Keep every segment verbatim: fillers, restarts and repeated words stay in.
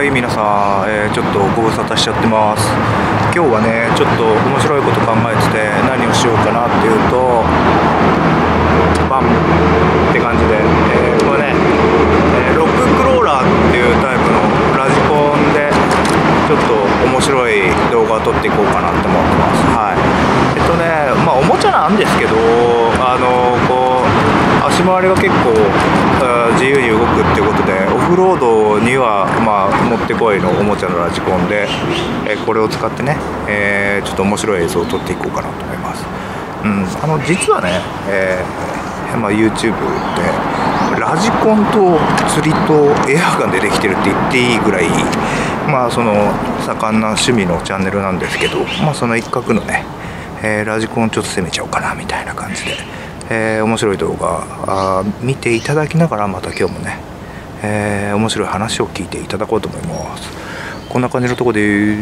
はい皆さん、えー、ちょっとご無沙汰しちゃってます。今日はねちょっと面白いこと考えてて何をしようかなっていうとバンって感じで、えー、これね、えー、ロッククローラーっていうタイプのラジコンでちょっと面白い動画を撮っていこうかなって思ってます。はいえっとねまあおもちゃなんですけど、あのこう足回りが結構自由に動くっていうことで、オフロードにはまあもってこいのおもちゃのラジコンで、えー、これを使ってね、えー、ちょっと面白い映像を撮っていこうかなと思います。うん、あの実はね、えーまあ、YouTube でラジコンと釣りとエアガンでできてるって言っていいぐらい、まあその盛んな趣味のチャンネルなんですけど、まあその一角のね、えー、ラジコンちょっと攻めちゃおうかなみたいな感じで、えー、面白い動画あ見ていただきながら、また今日もね、えー、面白い話を聞いていただこうと思います。こんな感じのとこです。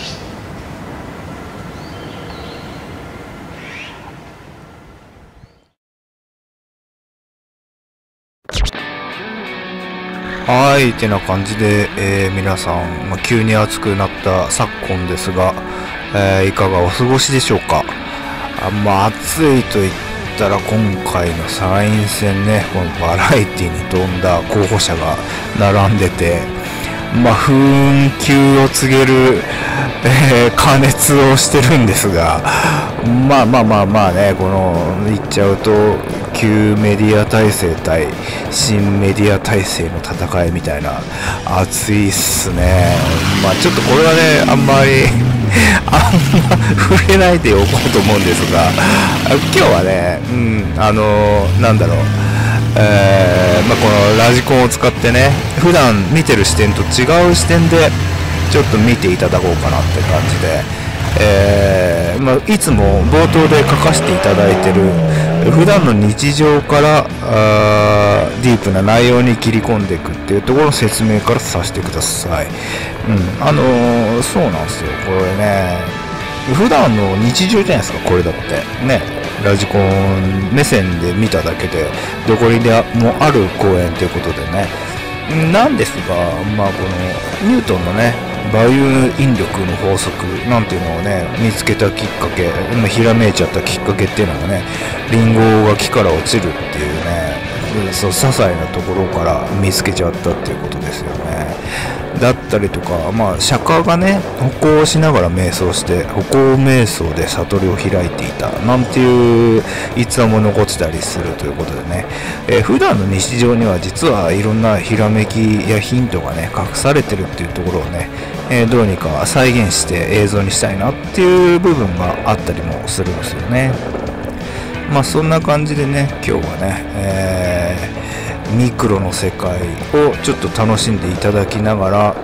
はいってな感じで、えー、皆さん、まあ、急に暑くなった昨今ですが、えー、いかがお過ごしでしょうか。あまあ暑いと言ったら今回の参院選ね、このバラエティに富んだ候補者が並んでて、まあ紛糾を告げる、えー、加熱をしてるんですが、まあまあまあまあね、この言っちゃうと旧メディア体制対新メディア体制の戦いみたいな、熱いっすね。まあちょっとこれはねあんまりあんま触れないでおこうと思うんですが、今日はね、うんあのー、なんだろうえーまあ、このラジコンを使ってね、普段見てる視点と違う視点でちょっと見ていただこうかなって感じで、えーまあ、いつも冒頭で書かせていただいてる普段の日常からあーディープな内容に切り込んでいくっていうところの説明からさせてください。うんあのー、そうなんですよ。これね普段の日常じゃないですか、これだってね。ラジコン目線で見ただけでどこにでもある公園ということでね、なんですが、まあこのニュートンのねバイオ引力の法則なんていうのをね見つけたきっかけ、今ひらめいちゃったきっかけっていうのがね、リンゴが木から落ちるっていうね、そう些細なところから見つけちゃったっていうことですよね。だったりとか、まあ釈迦がね歩行をしながら瞑想して歩行瞑想で悟りを開いていたなんていう逸話も残ってたりするということでね、えー、普段の日常には実はいろんなひらめきやヒントがね隠されてるっていうところをね、えー、どうにか再現して映像にしたいなっていう部分があったりもするんですよね。まあそんな感じでね、今日はね、えーミクロの世界をちょっと楽しんでいただきながら、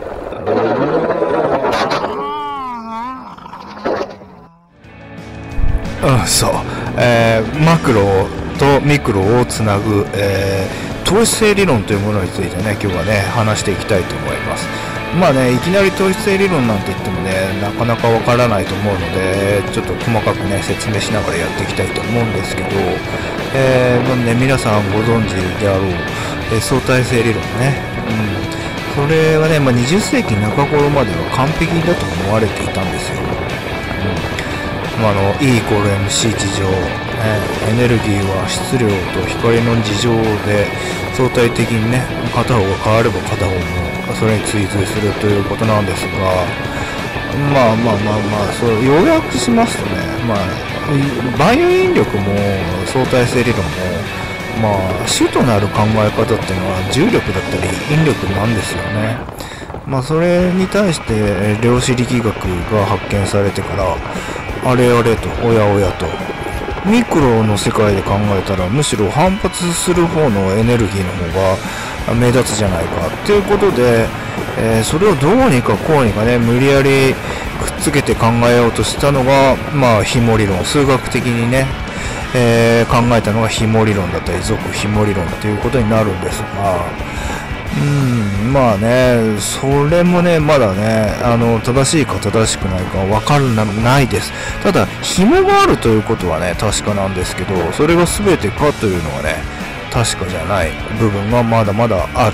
うんそう、えー、マクロとミクロをつなぐ、えー、統一性理論というものについてね今日はね話していきたいと思います。まあねいきなり統一性理論なんて言ってもねなかなかわからないと思うので、ちょっと細かくね説明しながらやっていきたいと思うんですけど、えーまあね、皆さんご存知であろう、えー、相対性理論ね、うん、それはね、まあ、にじゅっせいきなか頃までは完璧だと思われていたんですよ。うんまあ、あの E イコール エムシー 地上、えー、エネルギーは質量と光の事情で相対的にね片方が変われば片方もそれに追随するということなんですが、まあまあまあまあそう要約しますとね、まあバイオ引力も相対性理論もまあ主となる考え方っていうのは重力だったり引力なんですよね。まあそれに対して量子力学が発見されてからあれあれとおやおやとミクロの世界で考えたらむしろ反発する方のエネルギーの方が目立つじゃないかっていうことで、えー、それをどうにかこうにかね無理やりくっつけて考えようとしたのがまあ紐理論、数学的にね、えー、考えたのが紐理論だったり属紐理論ということになるんですが、うんまあねそれもねまだねあの正しいか正しくないか分からないです。ただ紐があるということはね確かなんですけど、それが全てかというのはね確かじゃない部分がまだまだあって、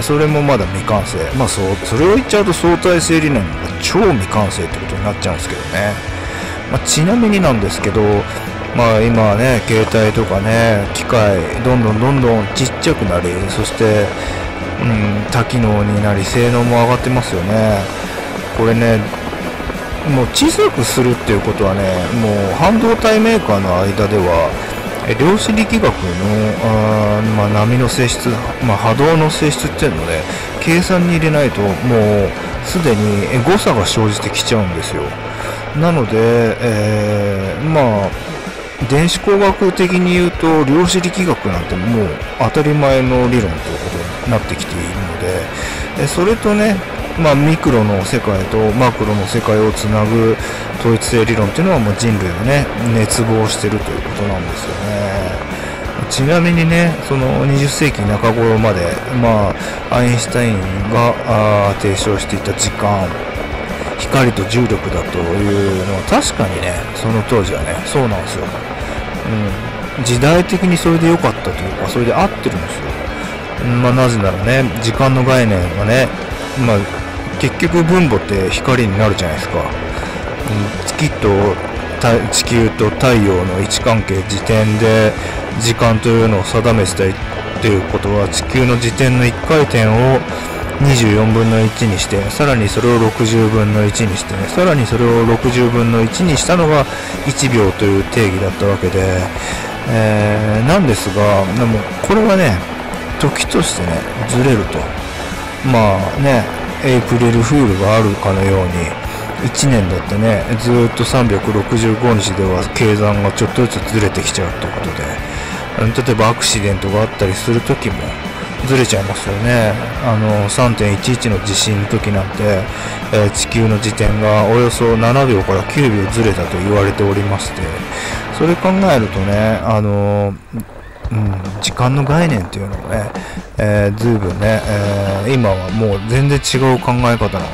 それもまだ未完成。まあそう、それを言っちゃうと相対性理論が超未完成ってことになっちゃうんですけどね。まあ、ちなみになんですけど、まあ今はね、携帯とかね、機械、どんどんどんどんちっちゃくなり、そして、うん、多機能になり、性能も上がってますよね。これね、もう小さくするっていうことはね、もう半導体メーカーの間では、量子力学のあ、まあ、波の性質、まあ、波動の性質っていうので、計算に入れないと、もうすでに誤差が生じてきちゃうんですよ。なので、えー、まあ、電子工学的に言うと量子力学なんてもう当たり前の理論ということになってきているので、それとね、まあ、ミクロの世界とマクロの世界をつなぐ統一性理論っていうのはもう人類がね熱望してるということなんですよね。ちなみにね、そのにじゅっせいきなか頃まで、まあ、アインシュタインがあ提唱していた時間、光と重力だというのは確かにね、その当時はね、そうなんですよ。うん、時代的にそれで良かったというか、それで合ってるんですよ。まあ、なぜならね、時間の概念がね、まあ、結局分母って光になるじゃないですか。うん、月と地球と太陽の位置関係、時点で時間というのを定めてたりっていうことは、地球の時点のいっかい転をにじゅうよんぶんのいちにして、さらにそれをろくじゅうぶんのいちにしてね、さらにそれをろくじゅうぶんのいちにしたのがいちびょうという定義だったわけで、えー、なんですが、でもこれはね、時としてね、ずれると。まあね、エイプリルフールがあるかのように、いちねんだってね、ずーっとさんびゃくろくじゅうごにちでは計算がちょっとずつずれてきちゃうってことで、例えばアクシデントがあったりするときもずれちゃいますよね。あの さんてんいちいち の地震の時なんて、えー、地球の時点がおよそななびょうからきゅうびょうずれたと言われておりまして、それ考えるとね、あのうん、時間の概念っていうのもね、えー、ずいぶんね、えー、今はもう全然違う考え方なんですよね。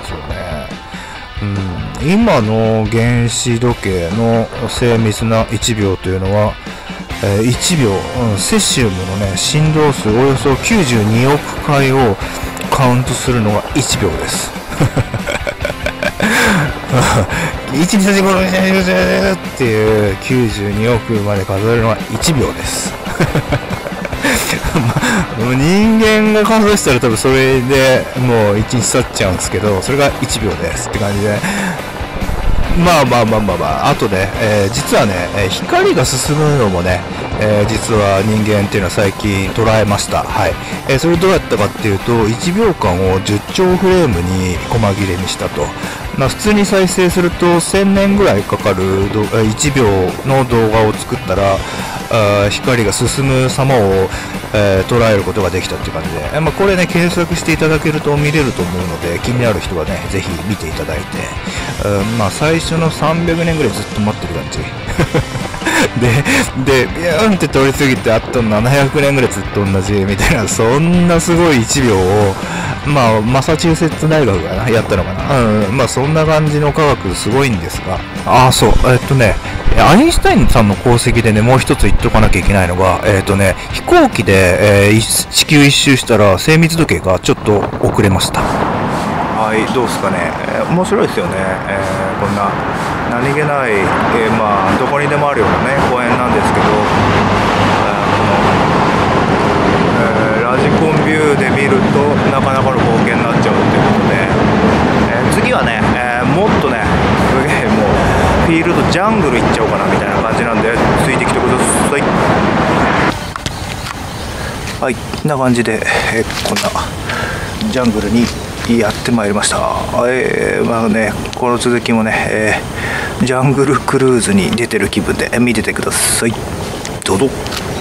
うん、今の原子時計の精密ないちびょうというのは、えー、いちびょう、うん、セシウムのね、振動数およそきゅうじゅうにおくかいをカウントするのがいちびょうです。いち、に、さん、よん、ご、ろく、なな、はち、きゅう、じゅうっていうきゅうじゅうにおくまで数えるのはいちびょうです。もう人間が数えてたら多分それでもういちにち経っちゃうんですけど、それがいちびょうですって感じで、まあまあまあまあまあ、あとね、えー、実はね、光が進むのもね、えー、実は人間っていうのは最近捉えました。はい。えー、それどうやったかっていうと、いちびょうかんをじゅっちょうフレームに細切れにしたと。まあ普通に再生するとせんねんぐらいかかるいちびょうの動画を作ったら、あ光が進む様を、えー、捉えることができたっていう感じで、えーまあ、これね検索していただけると見れると思うので、気になる人はねぜひ見ていただいて、まあ最初のさんびゃくねんぐらいずっと待ってる感じで、で、ビューンって通り過ぎて、あとななひゃくねんぐらいずっと同じみたいな、そんなすごいいちびょうを、まあ、マサチューセッツ大学がな、やったのかな。うん、まあ、そんな感じの科学すごいんですが、ああ、そう、えっとね、アインシュタインさんの功績でね、もう一つ言っとかなきゃいけないのが、えっとね、飛行機で、えー、地球一周したら、精密時計がちょっと遅れました。はい、どうですかね、えー、面白いですよね、えー、こんな何気ない、えー、まあどこにでもあるようなね公園なんですけど、えー、この、えー、ラジコンビューで見るとなかなかの光景になっちゃうっていうことで、えー、次はね、えー、もっとねすげえもうフィールドジャングル行っちゃおうかなみたいな感じなんで、ついてきてください。はい、こんな感じで、えー、こんなジャングルにやってまいりました。えー、まあね、この続きもね、えー、ジャングルクルーズに出てる気分で見ててください。どうぞ。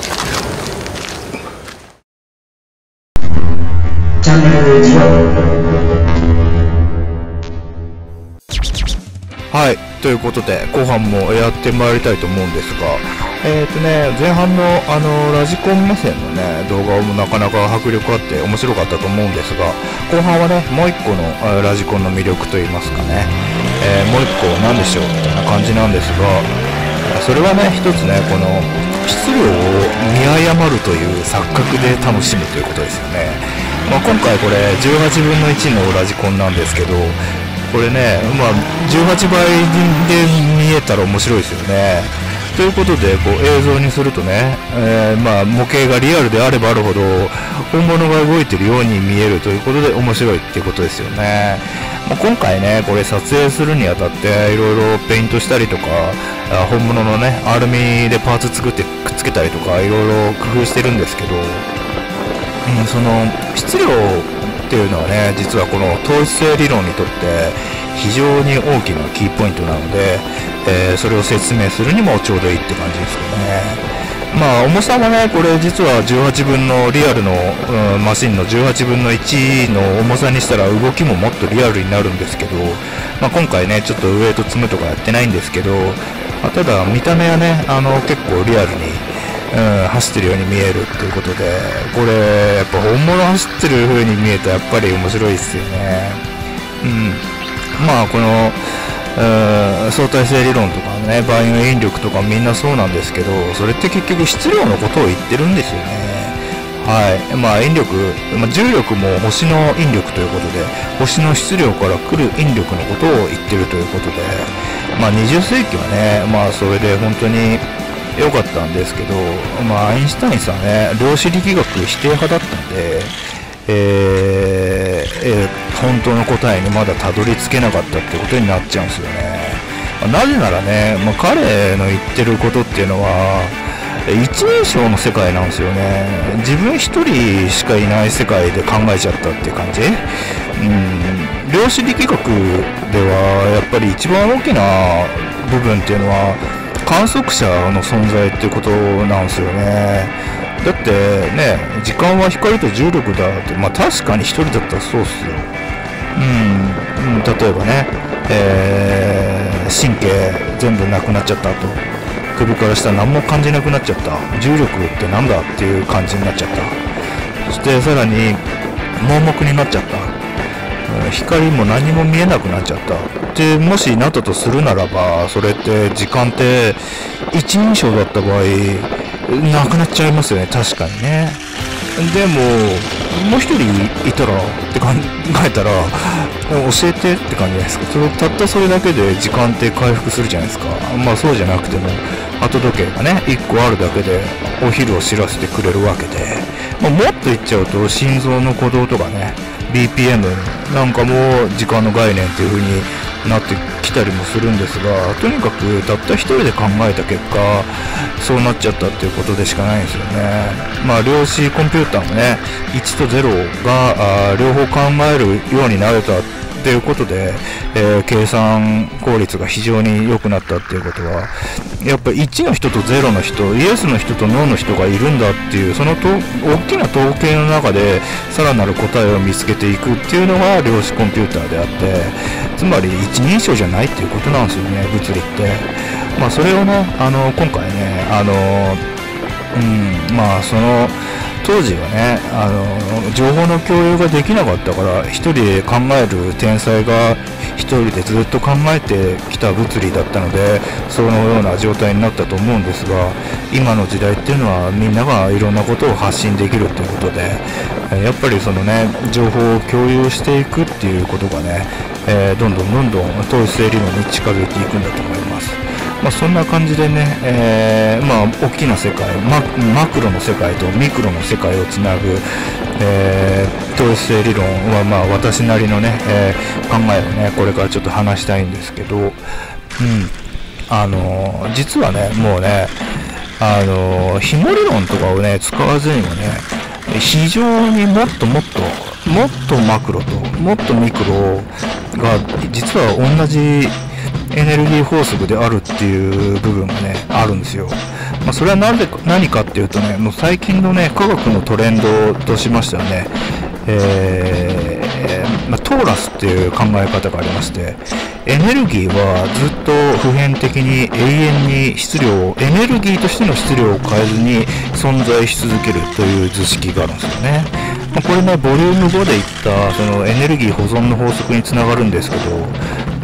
はい、ということで後半もやってまいりたいと思うんですが、えーとね、前半のあのラジコン目線のね動画もなかなか迫力あって面白かったと思うんですが、後半はねもう一個のラジコンの魅力といいますかね、えー、もう一個何でしょうみたいな感じなんですが、それはね一つねこの質量を見誤あるという錯覚で楽しむということですよね。まあ、今回これじゅうはちぶんのいちのラジコンなんですけど、これね、まあ、じゅうはちばいで見えたら面白いですよね。ということでこう映像にするとね、えー、まあ模型がリアルであればあるほど本物が動いてるように見えるということで面白いっていうことですよね。まあ、今回ねこれ撮影するにあたっていろいろペイントしたりとか、本物のねアルミでパーツ作ってくっつけたりとかいろいろ工夫してるんですけど、うん、その質量っていうのはね実はこの統一性理論にとって非常に大きなキーポイントなので、えー、それを説明するにもちょうどいいって感じですよね。まあ重さもねこれ実はじゅうはちぶんのリアルの、うん、マシンのじゅうはちぶんのいちの重さにしたら動きももっとリアルになるんですけど、まあ、今回ねちょっとウエイト積むとかやってないんですけど、まあ、ただ見た目はねあの結構リアルに、うん、走ってるように見えるっていうことで、これやっぱ本物走ってる風に見えたらやっぱり面白いですよね。うん、まあこの相対性理論とかね、万有引力とかみんなそうなんですけど、それって結局質量のことを言ってるんですよね。はい。まあ引力、まあ、重力も星の引力ということで、星の質量から来る引力のことを言ってるということで、まあにじゅっせいきはね、まあそれで本当に良かったんですけど、まあアインシュタインさんね、量子力学否定派だったんで、えーえー、本当の答えにまだたどり着けなかったってことになっちゃうんですよね。なぜならね、まあ、彼の言ってることっていうのは一人称の世界なんですよね。自分一人しかいない世界で考えちゃったっていう感じ。うん、量子力学ではやっぱり一番大きな部分っていうのは観測者の存在っていうことなんですよね。だってね、時間は光と重力だって、まあ確かに一人だったらそうっすよ。うん、うん、例えばね、えー、神経全部なくなっちゃった後、首から下何も感じなくなっちゃった。重力ってなんだっていう感じになっちゃった。そしてさらに盲目になっちゃった。光も何も見えなくなっちゃった。で、もしなったとするならば、それって時間って一人称だった場合、なくなっちゃいますよね、確かにね。でももう一人いたらって考えたら教えてって感じじゃないですか。それたったそれだけで時間って回復するじゃないですか。まあそうじゃなくても後時計がねいっこあるだけでお昼を知らせてくれるわけで、まあ、もっと言っちゃうと心臓の鼓動とかね ビーピーエム なんかも時間の概念っていう風になってきたりもするんですが、とにかくたった一人で考えた結果そうなっちゃったっていうことでしかないんですよね。まあ量子コンピューターもねいちとゼロが両方考えるようになれたっていうことで、えー、計算効率が非常に良くなったっていうことはやっぱいちの人とゼロの人、イエスの人とノーの人がいるんだっていう、そのと大きな統計の中でさらなる答えを見つけていくっていうのが量子コンピューターであって、つまり一人称じゃないっていうことなんですよね、物理って。まあそれをねあの今回ねあのうんまあその当時はねあの情報の共有ができなかったから一人で考える天才が一人でずっと考えてきた物理だったのでそのような状態になったと思うんですが、今の時代っていうのはみんながいろんなことを発信できるということで、やっぱりそのね情報を共有していくっていうことがね、えー、どんどんどんどん統一性理論に近づいていくんだと思います。まあ、そんな感じでね、えー、まあ大きな世界 マ, マクロの世界とミクロの世界をつなぐ、えー、統一性理論はまあ私なりのね、えー、考えをねこれからちょっと話したいんですけど、うん、あのー、実はねもうねあのー、紐理論とかをね使わずにもね非常にもっともっともっとマクロともっとミクロが実は同じエネルギー法則であるっていう部分がねあるんですよ。まあ、それは何で何かっていうとねもう最近のね科学のトレンドとしましてはね、えーまあ、トーラスっていう考え方がありまして、エネルギーはずっと普遍的に永遠に質量をエネルギーとしての質量を変えずに存在し続けるという図式があるんですよね。まあ、これねボリュームごで言ったそのエネルギー保存の法則につながるんですけど、う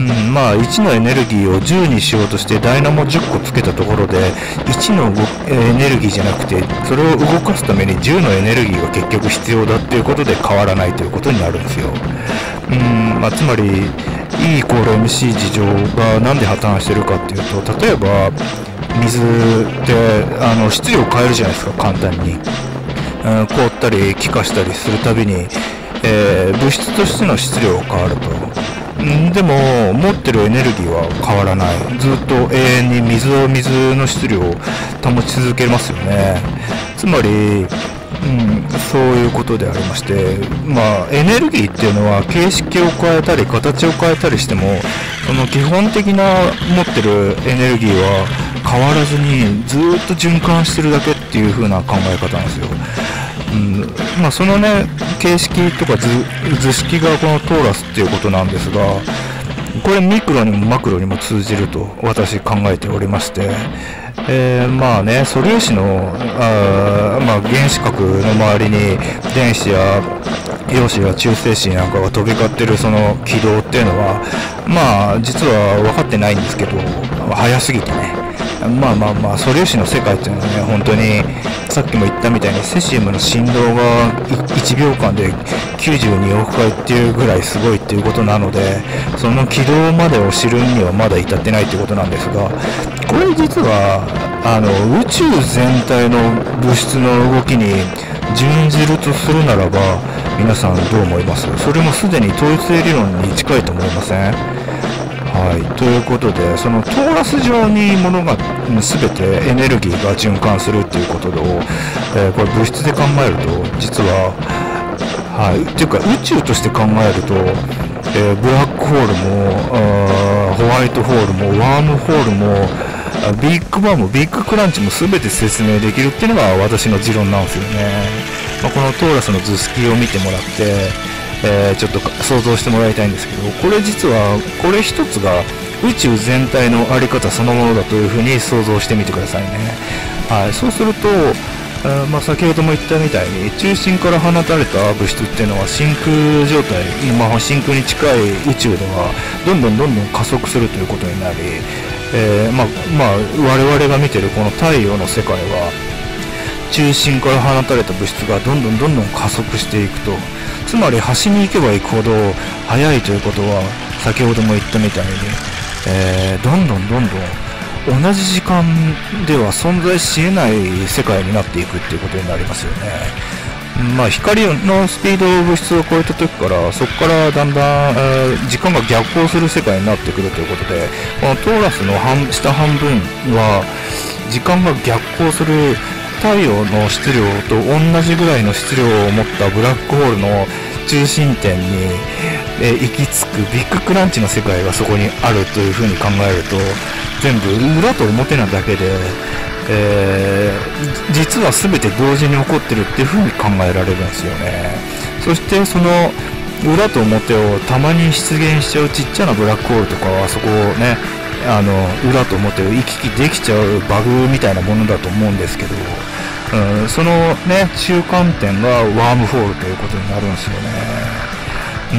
ん、まあいちのエネルギーをじゅうにしようとしてダイナモじゅっこつけたところでいちのエネルギーじゃなくてそれを動かすためにじゅうのエネルギーが結局必要だっていうことで変わらないということになるんですよ。うん、まあ、つまり E イコール エムシー 事情がなんで破綻してるかっていうと、例えば水ってあの質量を変えるじゃないですか、簡単に、うん、凍ったり気化したりするたびに、えー、物質としての質量が変わると。でも持ってるエネルギーは変わらない。ずっと永遠に水を水の質量を保ち続けますよね。つまり、うん、そういうことでありまして、まあエネルギーっていうのは形式を変えたり形を変えたりしてもその基本的な持ってるエネルギーは変わらずにずっと循環してるだけっていう風な考え方なんですよ。うん、まあそのね形式とか 図, 図式がこのトーラスっていうことなんですが、これミクロにもマクロにも通じると私考えておりまして、えー、まあね素粒子のあ、まあ、原子核の周りに電子や陽子や中性子なんかが飛び交ってるその軌道っていうのはまあ実は分かってないんですけど、早すぎてね、まあまあまあ素粒子の世界っていうのはね本当にさっきも言ったみたいにセシウムの振動がいちびょうかんできゅうじゅうにおくかいっていうぐらいすごいっていうことなので、その軌道までを知るにはまだ至ってないっていうことなんですが、これ実はあの宇宙全体の物質の動きに準じるとするならば皆さんどう思います？それもすでに統一性理論に近いと思いません？はい、ということでそのトーラス上に物が全てエネルギーが循環するっていうことを、えー、これ物質で考えると実は、はい、っていうか宇宙として考えると、えー、ブラックホールもホワイトホールもワームホールもビッグバンもビッグクランチも全て説明できるっていうのが私の持論なんですよね。まあ、このトーラスの図式を見てもらってえー、ちょっと想像してもらいたいんですけど、これ実はこれ一つが宇宙全体の在り方そのものだというふうに想像してみてくださいね。はい、そうすると、あまあ、先ほども言ったみたいに中心から放たれた物質っていうのは真空状態、まあ、真空に近い宇宙ではどんどんどんどん加速するということになり、えー、まあ、まあ我々が見てるこの太陽の世界は中心から放たれた物質がどんどんどんどん加速していくと、つまり端に行けば行くほど速いということは先ほども言ったみたいに、えー、どんどんどんどん同じ時間では存在し得ない世界になっていくっていうことになりますよね。まあ光のスピードを物質を超えた時からそこからだんだん、えー、時間が逆行する世界になってくるということで、このトーラスの半下半分は時間が逆行する太陽の質量と同じぐらいの質量を持ったブラックホールの中心点に、えー、行き着くビッグクランチの世界がそこにあるというふうに考えると全部裏と表なだけで、えー、実は全て同時に起こってるっていうふうに考えられるんですよね。そしてその裏と表をたまに出現しちゃうちっちゃなブラックホールとかはそこをねあの裏と表を行き来できちゃうバグみたいなものだと思うんですけど、うん、そのね中間点がワームホールということになるんですよね。うん、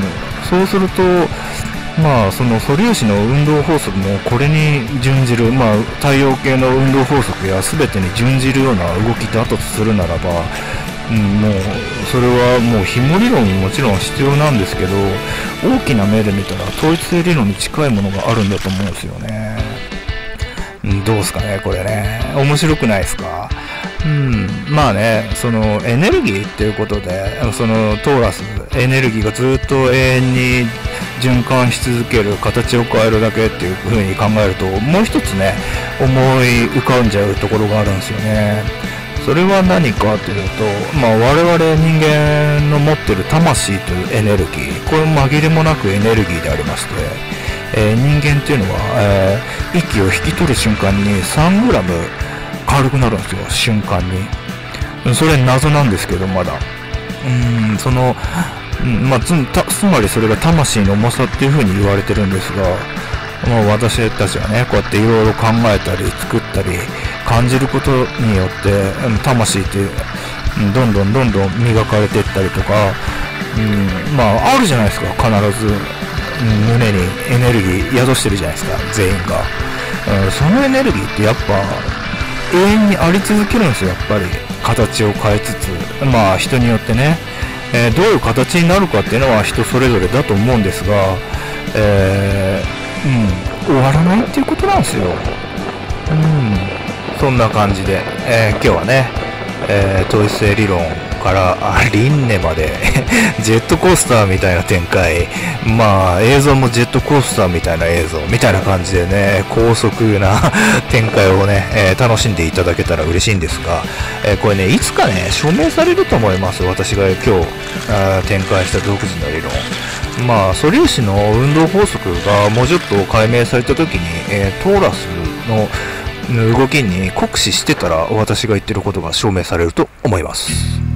そうするとまあその素粒子の運動法則もこれに準じる、まあ太陽系の運動法則や全てに準じるような動きだとするならば、うん、もうそれはもう紐理論ももちろん必要なんですけど、大きな目で見たら統一性理論に近いものがあるんだと思うんですよね。うん、どうですかねこれね、面白くないですか？うん、まあねそのエネルギーっていうことでそのトーラスエネルギーがずっと永遠に循環し続ける、形を変えるだけっていう風に考えるともう一つね思い浮かんじゃうところがあるんですよね。それは何かというと、まあ、我々人間の持っている魂というエネルギー、これも紛れもなくエネルギーでありまして、えー、人間っていうのは、えー、息を引き取る瞬間にさんグラム軽くなるんですよ、瞬間に。それ謎なんですけどまだうーんその、うんまあ、つ, つまりそれが魂の重さっていう風に言われてるんですが、まあ、私たちはねこうやっていろいろ考えたり作ったり感じることによって魂ってどんどんどんどん磨かれていったりとか、うん、まああるじゃないですか必ずうん、胸にエネルギー宿してるじゃないですか、全員が。うん、そのエネルギーってやっぱ永遠にあり続けるんですよ、やっぱり。形を変えつつ、まあ人によってね、えー、どういう形になるかっていうのは人それぞれだと思うんですが、えー、うん、終わらないっていうことなんですよ。うん、そんな感じで、えー、今日はね、えー、統一性理論からあ輪廻までジェットコースターみたいな展開、まあ映像もジェットコースターみたいな映像みたいな感じでね、高速な展開をね、えー、楽しんでいただけたら嬉しいんですが、えー、これね、いつかね証明されると思います。私が今日あ展開した独自の理論、まあ素粒子の運動法則がもうちょっと解明された時に、えー、トーラスの動きに酷使してたら私が言ってることが証明されると思います。